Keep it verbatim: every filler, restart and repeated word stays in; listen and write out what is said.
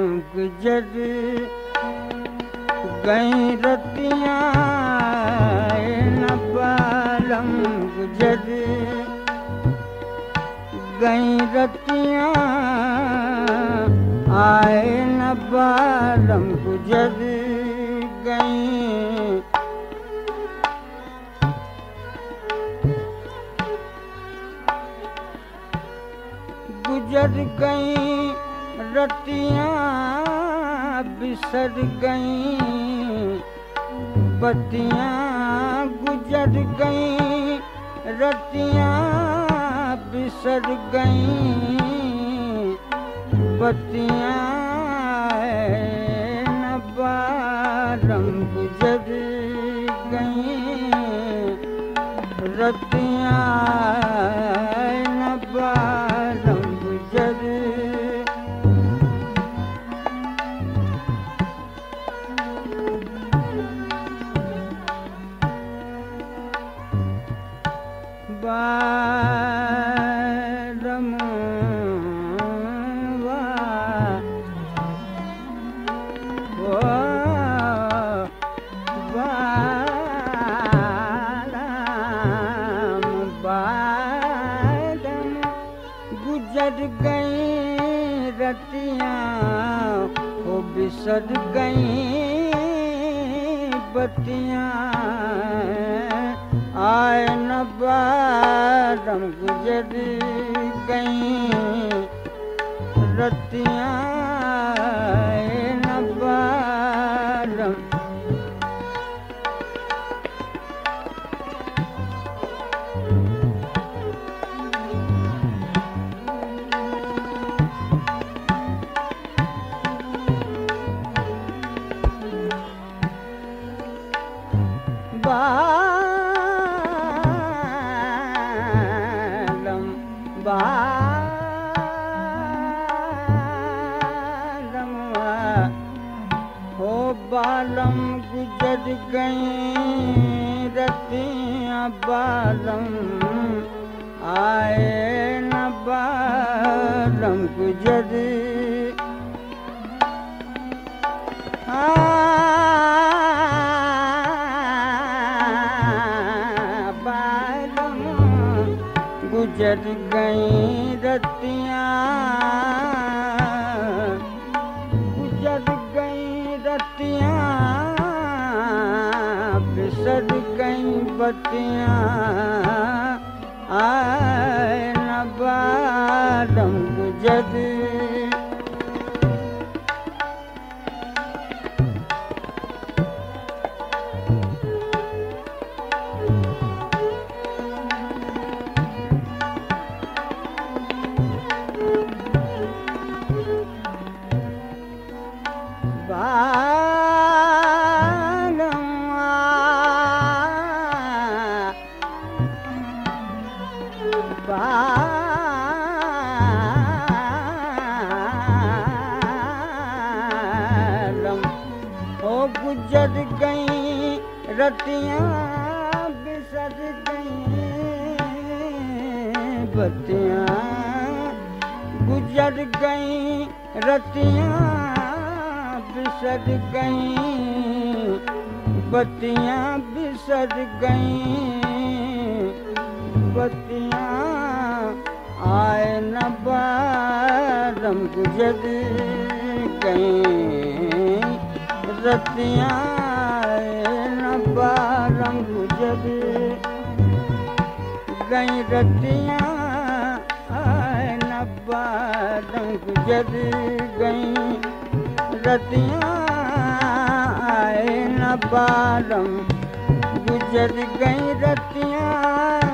गुजर गई रतियाँ, आए न बालम गुजर गई रतियाँ, आए न बालम गुजर गई। गुजर गई रतियाँ, बिसर गई बतियाँ, गुजर गई रतियाँ, बिसर गई बतियाँ, न बालम गुजर गई रतियाँ, न बालम गुजर। बालम ओ बालम बालम गुजर गई रतियाँ, ओ बिसर गई बतियाँ, आए न बालम गुजर गई रतियाँ, आए न बालम। बालम बालम हो बालम गुजर गई रतियाँ, बालम आए न बालम गुजर। गुजर गई रतियाँ, गुजर गई रतियाँ, बिसर गई बतियाँ, आए न बालम गुजर। बालम बालम ओ गुजर गई रतियाँ, बिसर गई बतियाँ, गुजर गई रतियाँ, बिसर गई बतियाँ, बिसर गई बतियाँ, आए न बालम गुजर गई रतियाँ, आए न बालम गुजर गई रतियाँ, आए न बालम गुजर गई रतियाँ, आए न बालम गुजर गई रतियाँ।